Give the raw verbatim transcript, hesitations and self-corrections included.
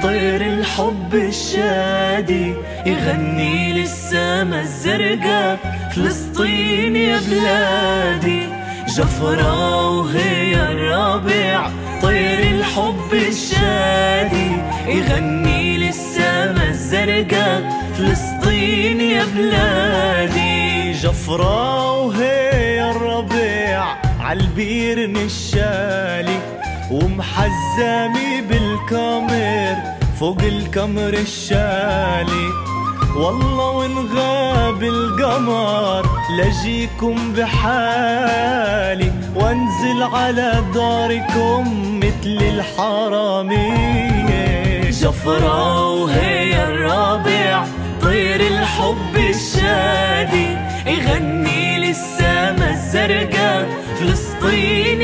طير الحب الشادي يغني للسما الزرقاء، فلسطين يا بلادي جفرة وهي الربيع. طير الحب الشادي يغني للسما الزرقاء، فلسطين يا بلادي جفرة وهي الربيع عالبير نشالي، ومحزامي بالكامر فوق الكمر الشالي. والله وان غاب القمر لجيكم بحالي، وانزل على داركم مثل الحرامية. جفرة وهي الربيع طير الحب الشادي يغني للسما الزرقاء، فلسطين